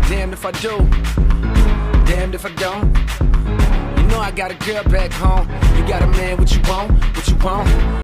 Damned if I do, damned if I don't. You know I got a girl back home. You got a man, what you want, what you want?